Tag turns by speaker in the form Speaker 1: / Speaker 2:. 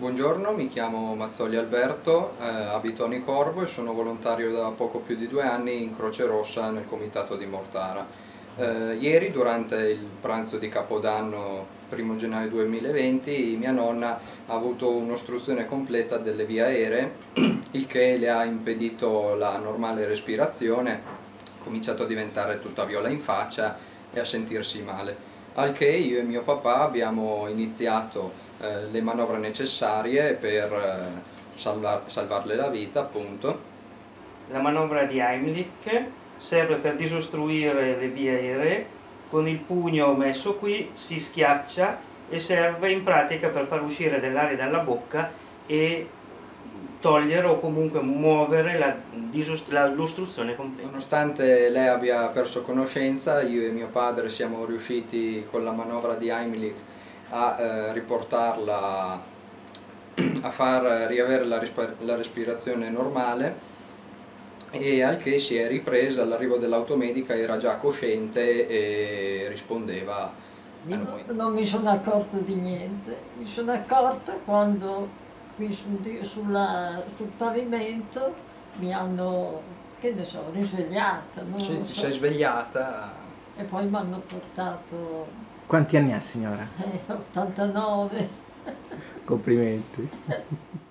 Speaker 1: Buongiorno, mi chiamo Mazzoli Alberto, abito a Nicorvo e sono volontario da poco più di 2 anni in Croce Rossa nel comitato di Mortara. Ieri, durante il pranzo di Capodanno 1 gennaio 2020, mia nonna ha avuto un'ostruzione completa delle vie aeree, il che le ha impedito la normale respirazione, ha cominciato a diventare tutta viola in faccia e a sentirsi male. Al che io e mio papà abbiamo iniziato le manovre necessarie per salvarle la vita, appunto.
Speaker 2: La manovra di Heimlich serve per disostruire le vie aeree. Con il pugno messo qui si schiaccia e serve in pratica per far uscire dell'aria dalla bocca e togliere o comunque muovere l'ostruzione completa.
Speaker 1: Nonostante lei abbia perso conoscenza, io e mio padre siamo riusciti con la manovra di Heimlich a riportarla, a far riavere la respirazione normale, e al che si è ripresa. All'arrivo dell'automedica era già cosciente e rispondeva a noi.
Speaker 3: Non mi sono accorta di niente, mi sono accorta quando qui sul pavimento mi hanno, che ne so, risvegliata. Non
Speaker 1: Sì,
Speaker 3: lo
Speaker 1: ti
Speaker 3: so.
Speaker 1: sei svegliata.
Speaker 3: E poi mi hanno portato
Speaker 4: Quanti anni ha, signora?
Speaker 3: 89.
Speaker 4: Complimenti.